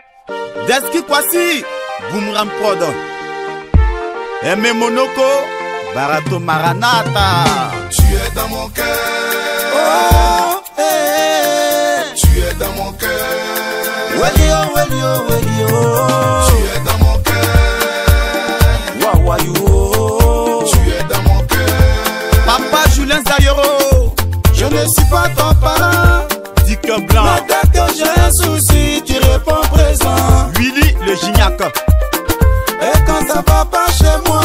Deski Kwasi, Boomerang Prod. Aimé Monoko, Barato Maranata. Tu es dans mon cœur. Oh, hey. Tu es dans mon cœur. Welio, welio, welio. Tu es dans mon cœur. Wawayo. Tu es dans mon cœur. Papa Julien Zayoro. Je ne suis pas ton parent. Dick Blanc. Mais dès que j'ai un souci, tu réponds présent. Willy le Gignac. Et quand ça va pas chez moi,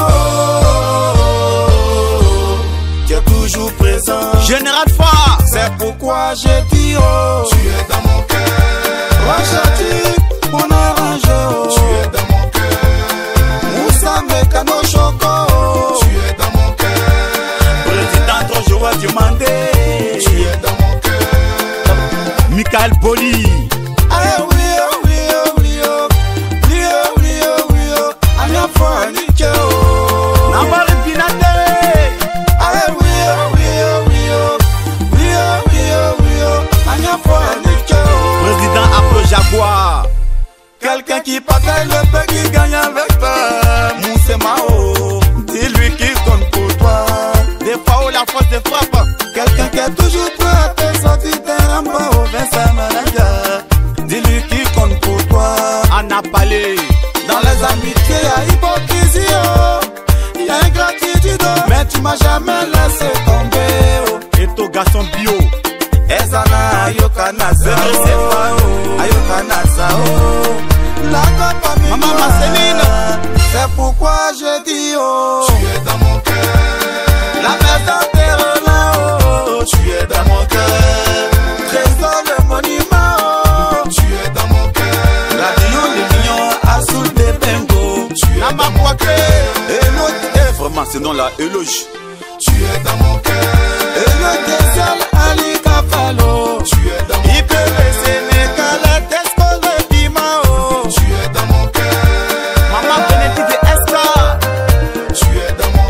tu es toujours présent. Général Fa. C'est pourquoi j'ai dit oh. Tu es dans mon cœur. Rachati, mon arrangeur. Tu es dans mon cœur. Moussa Mekano Choco. Tu es dans mon cœur. Président Trojoa Diomandé. Tu es dans mon cœur. Michael Boli. Ah oui, oh oui, oh oui, oh. Oui, oh oui, oh oui, oh. Anya fois nique oh. Nambare Binate. Ah oui, oh oui, oh oui, oh. Oui, oh oui, oh oui, oh. Anya fois nique oh. Président Afro Jaguar. Quelqu'un qui partage le pain qui gagne avec toi. Mousse Mao, dis-lui qui compte pour toi. Des fois où la force des frappes. Quelqu'un qui est toujours prêt à te sortir d'un rempart au Vincent Malanga. Dis-lui qui compte pour toi. Anna Palais. Dans les amitiés, y'a hypocrisie, oh. Y'a ingratitude, oh. Mais tu m'as jamais laissé tomber, oh. Et ton garçon bio. Ezana ayokana sao, ayokana sao. La copa Maman Marceline. C'est pourquoi je dis oh. Tu es dans mon cœur. La maison t'es là oh. Tu es dans mon cœur. Trésor le monument oh. Tu es dans mon cœur. Radio les millions à sous des bengos. Tu es dans mon cœur. Et l'autre est Vraiment, c'est dans la éloge. tu es dans mon cœur. Et le désert Ali Kafalo. Tu es dans mon cœur. IPV Sénégal, Tesco de Dimao. Tu es dans mon cœur. Maman Benedict de Esca. Tu es dans mon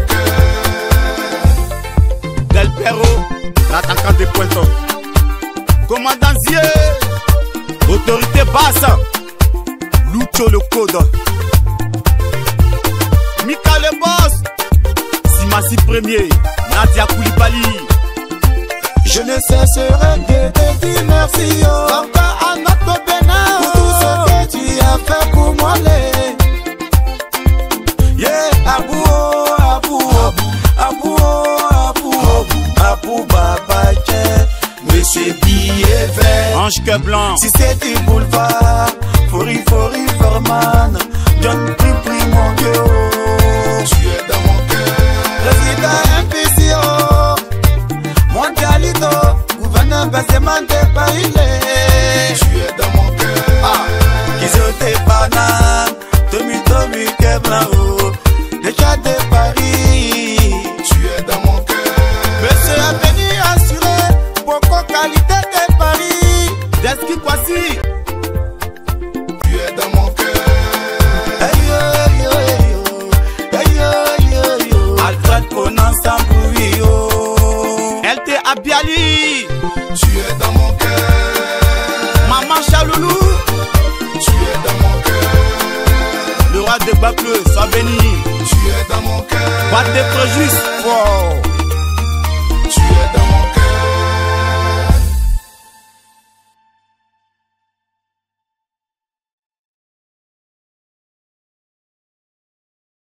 cœur. Del Perro, l'attaquant des pointons. Commandant Zier. Autorité basse. Lucho le code. Mika le boss. Simassi premier. Nadia Koulibaly. Je ne cesserai de te dire merci oh. Encore à notre Bénin pour tout ce que tu as fait pour moi yeah, Abou oh, Abou oh, Abou oh, Abou oh, Abou Baba Monsieur Billet vert. Ange que blanc. Si c'est du boulevard, Fori Forman, John Pri mon Dieu oh. Tu es dans mon cœur. Président MPC oh. Mondialito, gouverneur Benzeman de Paris. Tu es dans mon cœur. Ah, Kizote Panam, Tomi Keblan oh. Déjà de Paris. Tu es dans mon cœur. Monsieur a venu assurer beaucoup qualité de Paris. Deski Kwasi. Tu es dans mon cœur. Hey yo yo yo, hey yo yo yo. Alfred Conan Sambouille yo. LT Abiali. Tu es dans mon cœur. Maman Chaloulou. Tu es dans mon cœur. Le roi de Bapleu, sois béni. Tu es dans mon cœur. Pas de préjudice. Wow.